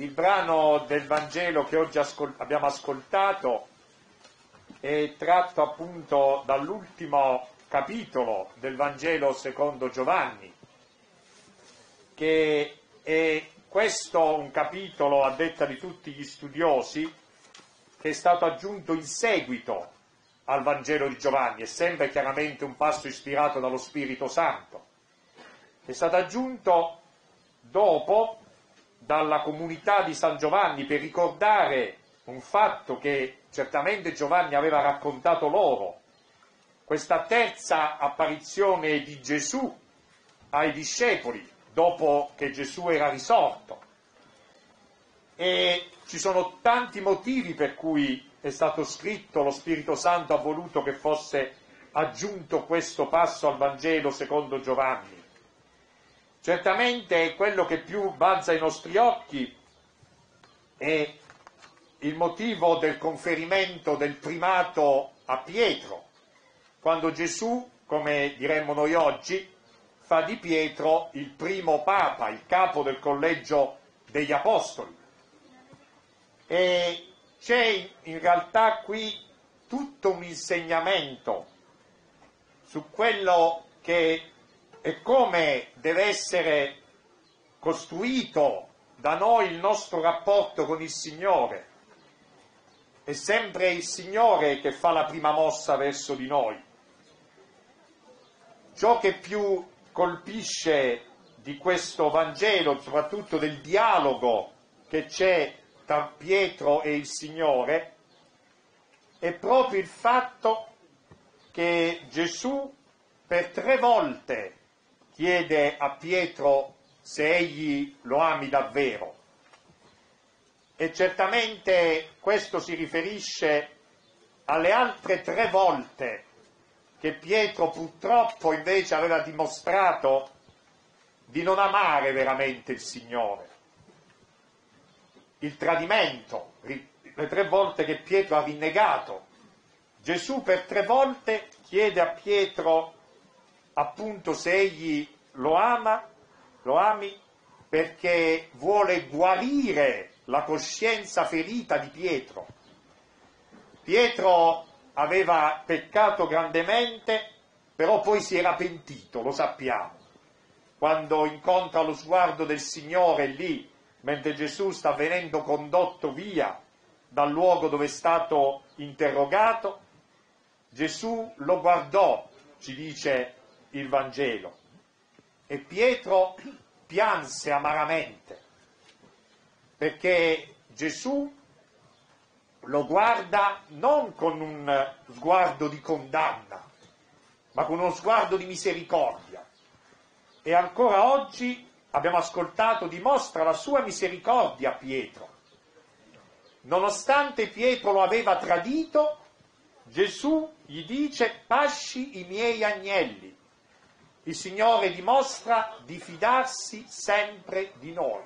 Il brano del Vangelo che oggi abbiamo ascoltato è tratto appunto dall'ultimo capitolo del Vangelo secondo Giovanni, che è questo un capitolo, a detta di tutti gli studiosi, che è stato aggiunto in seguito al Vangelo di Giovanni, è sempre chiaramente un passo ispirato dallo Spirito Santo. È stato aggiunto dopo dalla comunità di San Giovanni per ricordare un fatto che certamente Giovanni aveva raccontato loro, questa terza apparizione di Gesù ai discepoli dopo che Gesù era risorto. E ci sono tanti motivi per cui è stato scritto, lo Spirito Santo ha voluto che fosse aggiunto questo passo al Vangelo secondo Giovanni. Certamente quello che più balza ai nostri occhi è il motivo del conferimento del primato a Pietro, quando Gesù, come diremmo noi oggi, fa di Pietro il primo Papa, il capo del collegio degli Apostoli. E c'è in realtà qui tutto un insegnamento su quello che e come deve essere costruito da noi il nostro rapporto con il Signore. È sempre il Signore che fa la prima mossa verso di noi. Ciò che più colpisce di questo Vangelo, soprattutto del dialogo che c'è tra Pietro e il Signore, è proprio il fatto che Gesù per 3 volte chiede a Pietro se egli lo ami davvero. E certamente questo si riferisce alle altre 3 volte che Pietro purtroppo invece aveva dimostrato di non amare veramente il Signore. Il tradimento, le 3 volte che Pietro ha rinnegato. Gesù per 3 volte chiede a Pietro appunto se egli lo ami, perché vuole guarire la coscienza ferita di Pietro. Pietro aveva peccato grandemente, però poi si era pentito, lo sappiamo. Quando incontra lo sguardo del Signore lì, mentre Gesù sta venendo condotto via dal luogo dove è stato interrogato, Gesù lo guardò, ci dice il Vangelo, e Pietro pianse amaramente, perché Gesù lo guarda non con un sguardo di condanna, ma con uno sguardo di misericordia. E ancora oggi, abbiamo ascoltato, dimostra la sua misericordia a Pietro. Nonostante Pietro lo aveva tradito, Gesù gli dice: pasci i miei agnelli. Il Signore dimostra di fidarsi sempre di noi,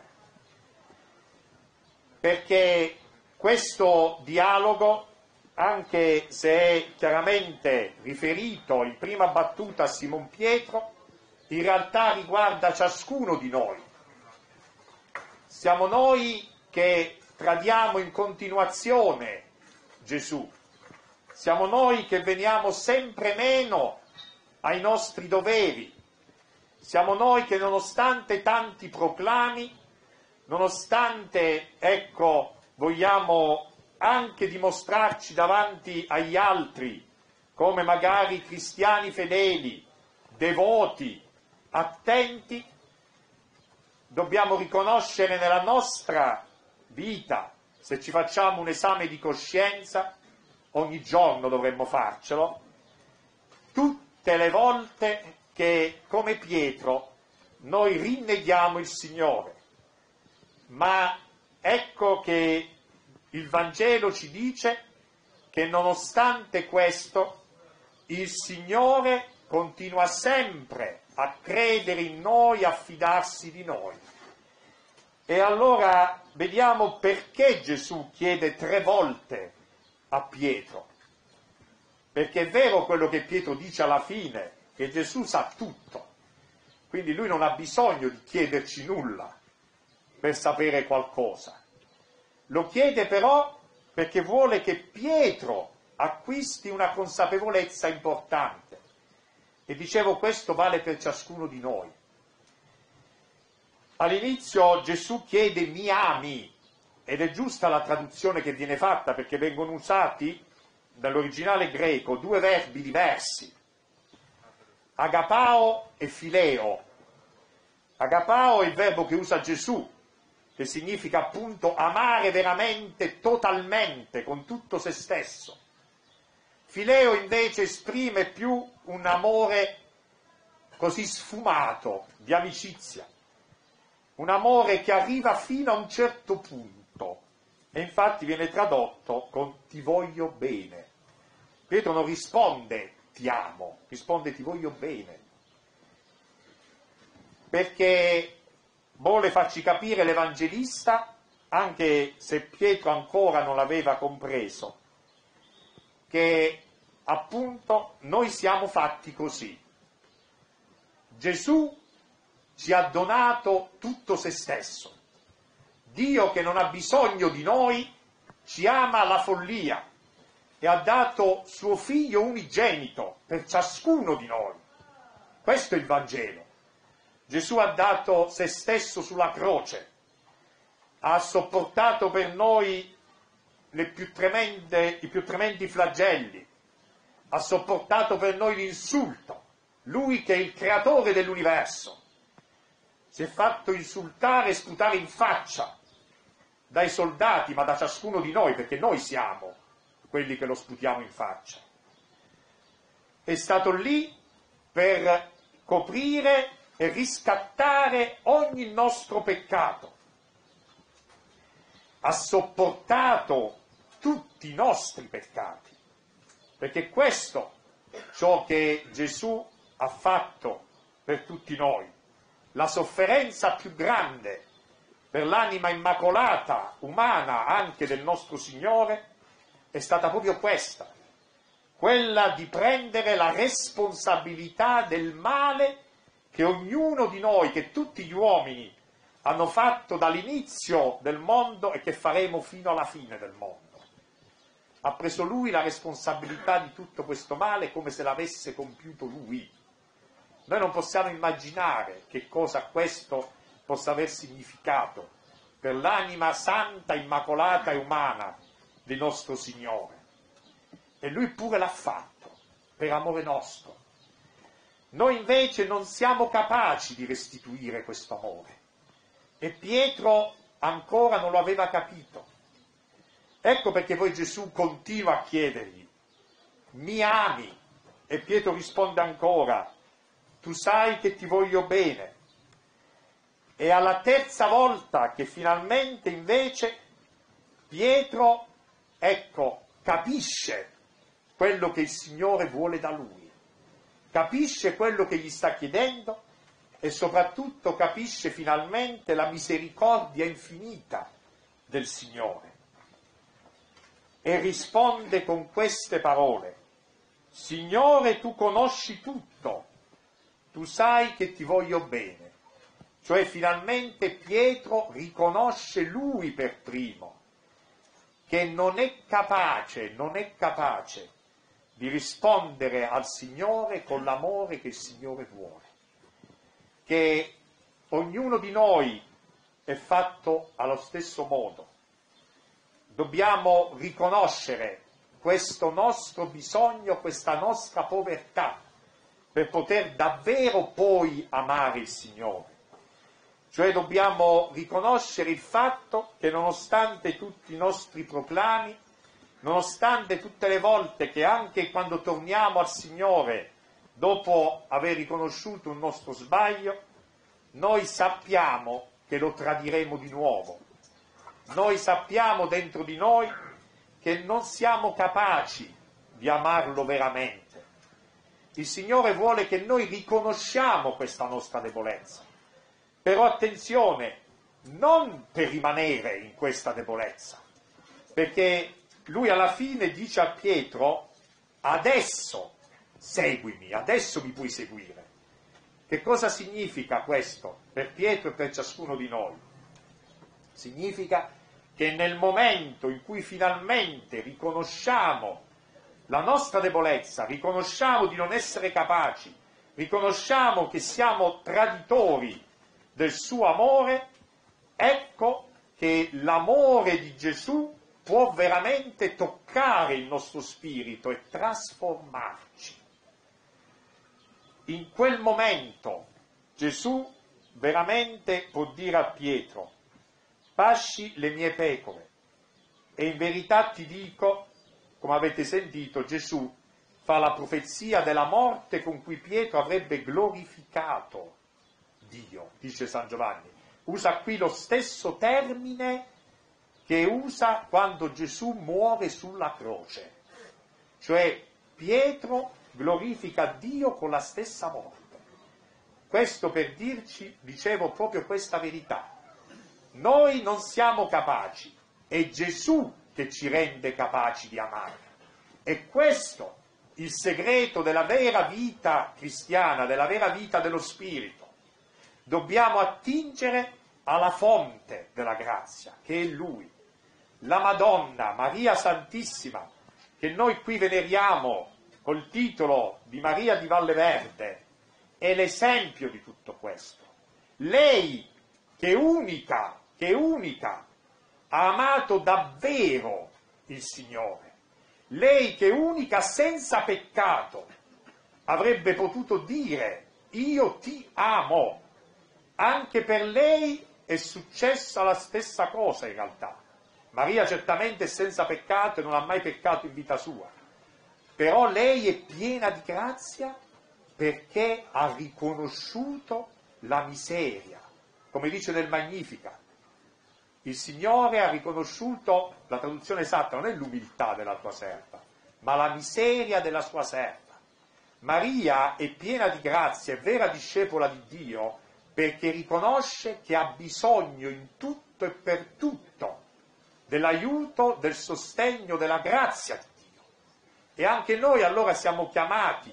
perché questo dialogo, anche se è chiaramente riferito in prima battuta a Simon Pietro, in realtà riguarda ciascuno di noi. Siamo noi che tradiamo in continuazione Gesù, siamo noi che veniamo sempre meno ai nostri doveri, siamo noi che nonostante tanti proclami, nonostante, vogliamo anche dimostrarci davanti agli altri come magari cristiani fedeli, devoti, attenti, dobbiamo riconoscere nella nostra vita, se ci facciamo un esame di coscienza, ogni giorno dovremmo farcelo, tutte le volte che, come Pietro, noi rinneghiamo il Signore. Ma ecco che il Vangelo ci dice che nonostante questo il Signore continua sempre a credere in noi, a fidarsi di noi. E allora vediamo perché Gesù chiede 3 volte a Pietro. Perché è vero quello che Pietro dice alla fine, che Gesù sa tutto, quindi lui non ha bisogno di chiederci nulla per sapere qualcosa. Lo chiede però perché vuole che Pietro acquisti una consapevolezza importante. E dicevo, questo vale per ciascuno di noi. All'inizio Gesù chiede mi ami, ed è giusta la traduzione che viene fatta perché vengono usati dall'originale greco due verbi diversi, agapao e fileo. Agapao è il verbo che usa Gesù, che significa appunto amare veramente, totalmente, con tutto se stesso. Fileo invece esprime più un amore così sfumato, di amicizia, un amore che arriva fino a un certo punto e infatti viene tradotto con ti voglio bene. Pietro non risponde ti amo, risponde ti voglio bene, perché vuole farci capire l'Evangelista, anche se Pietro ancora non l'aveva compreso, che appunto noi siamo fatti così. Gesù ci ha donato tutto se stesso. Dio, che non ha bisogno di noi, ci ama alla follia e ha dato suo figlio unigenito per ciascuno di noi. Questo è il Vangelo. Gesù ha dato se stesso sulla croce, ha sopportato per noi i più tremendi flagelli, ha sopportato per noi l'insulto. Lui che è il creatore dell'universo si è fatto insultare e sputare in faccia dai soldati, ma da ciascuno di noi, perché noi siamo quelli che lo sputiamo in faccia. È stato lì per coprire e riscattare ogni nostro peccato. Ha sopportato tutti i nostri peccati, perché questo è ciò che Gesù ha fatto per tutti noi. La sofferenza più grande per l'anima immacolata, umana, anche del nostro Signore, è stata proprio questa, quella di prendere la responsabilità del male che ognuno di noi, che tutti gli uomini hanno fatto dall'inizio del mondo e che faremo fino alla fine del mondo. Ha preso Lui la responsabilità di tutto questo male come se l'avesse compiuto Lui. Noi non possiamo immaginare che cosa questo possa aver significato per l'anima santa, immacolata e umana di nostro Signore. E Lui pure l'ha fatto, per amore nostro. Noi invece non siamo capaci di restituire questo amore. E Pietro ancora non lo aveva capito. Ecco perché poi Gesù continua a chiedergli, mi ami? E Pietro risponde ancora, tu sai che ti voglio bene. E alla terza volta che finalmente invece Pietro, capisce quello che il Signore vuole da lui, capisce quello che gli sta chiedendo e soprattutto capisce finalmente la misericordia infinita del Signore. E risponde con queste parole, Signore, tu conosci tutto, tu sai che ti voglio bene. Cioè finalmente Pietro riconosce lui per primo che non è capace di rispondere al Signore con l'amore che il Signore vuole. Che ognuno di noi è fatto allo stesso modo. Dobbiamo riconoscere questo nostro bisogno, questa nostra povertà, per poter davvero poi amare il Signore. Cioè dobbiamo riconoscere il fatto che nonostante tutti i nostri proclami, nonostante tutte le volte che anche quando torniamo al Signore, dopo aver riconosciuto un nostro sbaglio, noi sappiamo che lo tradiremo di nuovo. Noi sappiamo dentro di noi che non siamo capaci di amarlo veramente. Il Signore vuole che noi riconosciamo questa nostra debolezza. Però attenzione, non per rimanere in questa debolezza, perché lui alla fine dice a Pietro, adesso seguimi, adesso mi puoi seguire. Che cosa significa questo per Pietro e per ciascuno di noi? Significa che nel momento in cui finalmente riconosciamo la nostra debolezza, riconosciamo di non essere capaci, riconosciamo che siamo traditori del suo amore, ecco che l'amore di Gesù può veramente toccare il nostro spirito e trasformarci. In quel momento Gesù veramente può dire a Pietro: pasci le mie pecore. E in verità ti dico, come avete sentito, Gesù fa la profezia della morte con cui Pietro avrebbe glorificato Dio, dice San Giovanni. Usa qui lo stesso termine che usa quando Gesù muore sulla croce. Cioè Pietro glorifica Dio con la stessa morte. Questo per dirci, dicevo, proprio questa verità. Noi non siamo capaci, è Gesù che ci rende capaci di amare. E questo il segreto della vera vita cristiana, della vera vita dello Spirito. Dobbiamo attingere alla fonte della grazia, che è Lui. La Madonna, Maria Santissima, che noi qui veneriamo col titolo di Maria di Valleverde, è l'esempio di tutto questo. Lei che unica ha amato davvero il Signore, lei che unica senza peccato avrebbe potuto dire: io ti amo. Anche per lei è successa la stessa cosa in realtà. Maria certamente è senza peccato e non ha mai peccato in vita sua, però lei è piena di grazia perché ha riconosciuto la miseria, come dice nel Magnificat. Il Signore ha riconosciuto, la traduzione esatta non è l'umiltà della tua serva, ma la miseria della sua serva. Maria è piena di grazia, è vera discepola di Dio, perché riconosce che ha bisogno in tutto e per tutto dell'aiuto, del sostegno, della grazia di Dio. E anche noi allora siamo chiamati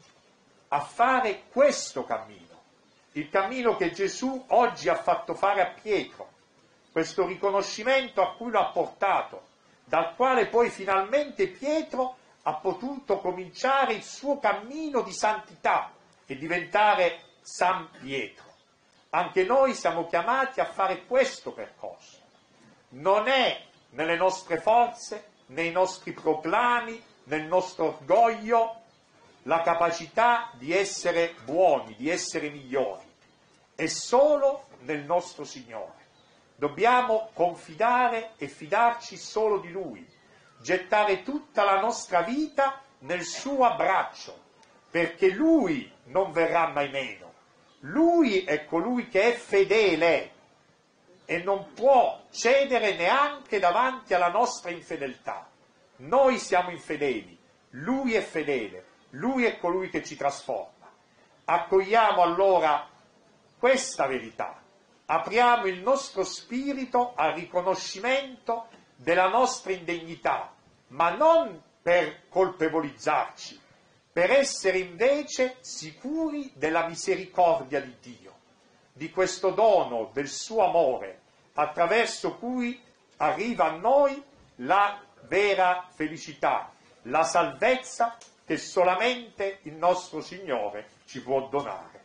a fare questo cammino, il cammino che Gesù oggi ha fatto fare a Pietro, questo riconoscimento a cui lo ha portato, dal quale poi finalmente Pietro ha potuto cominciare il suo cammino di santità e diventare San Pietro. Anche noi siamo chiamati a fare questo percorso. Non è nelle nostre forze, nei nostri proclami, nel nostro orgoglio, la capacità di essere buoni, di essere migliori. È solo nel nostro Signore. Dobbiamo confidare e fidarci solo di Lui, gettare tutta la nostra vita nel suo abbraccio, perché Lui non verrà mai meno. Lui è colui che è fedele e non può cedere neanche davanti alla nostra infedeltà. Noi siamo infedeli, Lui è fedele, Lui è colui che ci trasforma. Accogliamo allora questa verità. Apriamo il nostro spirito al riconoscimento della nostra indegnità, ma non per colpevolizzarci, per essere invece sicuri della misericordia di Dio, di questo dono del suo amore, attraverso cui arriva a noi la vera felicità, la salvezza che solamente il nostro Signore ci può donare.